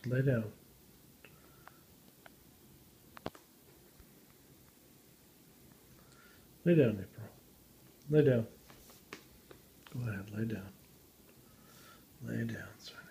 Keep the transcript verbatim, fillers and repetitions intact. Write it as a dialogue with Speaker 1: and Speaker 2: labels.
Speaker 1: Lay down. Lay down, April. Lay down. Go ahead, lay down. Lay down, sir.